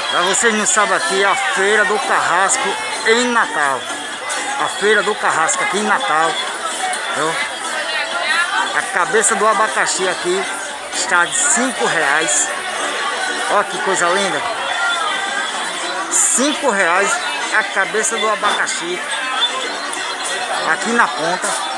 Pra vocês não sabem, aqui é a Feira do Carrasco em Natal. A Feira do Carrasco aqui em Natal, viu? A cabeça do abacaxi aqui está de R$5. Olha que coisa linda. R$5 a cabeça do abacaxi aqui na ponta.